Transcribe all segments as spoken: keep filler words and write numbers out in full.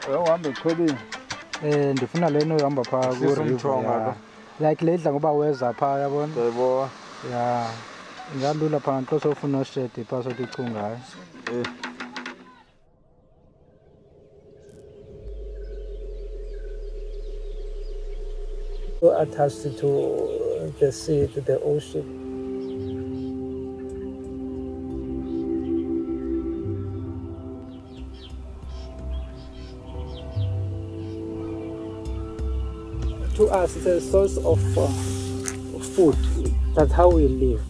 uhambe khwelini. Eh ndifuna lena uhamba pha ku river. Like ledla ngoba weza pha yabona. Yebo. Yeah. Ngalula pha nto sofuna shade pha sothi ichunga. Eh. Attached to the sea, to the ocean. To us, it's a source of uh, food. That's how we live.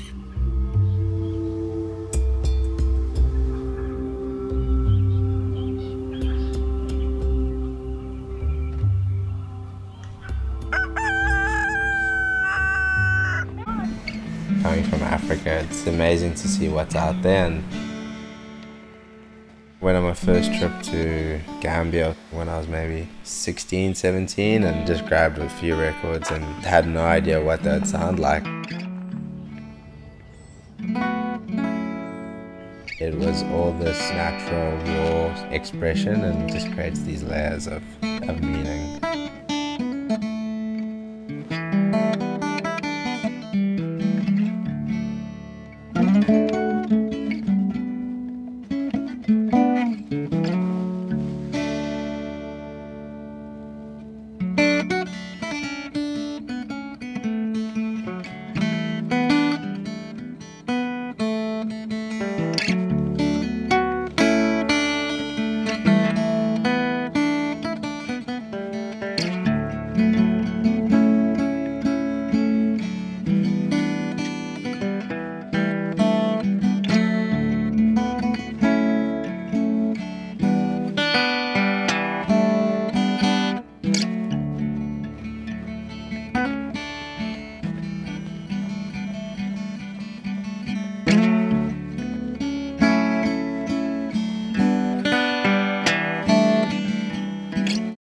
Coming from Africa, it's amazing to see what's out there. And went on my first trip to Gambia when I was maybe sixteen, seventeen, and just grabbed a few records and had no idea what that would sound like. It was all this natural, raw expression and just creates these layers of, of meaning.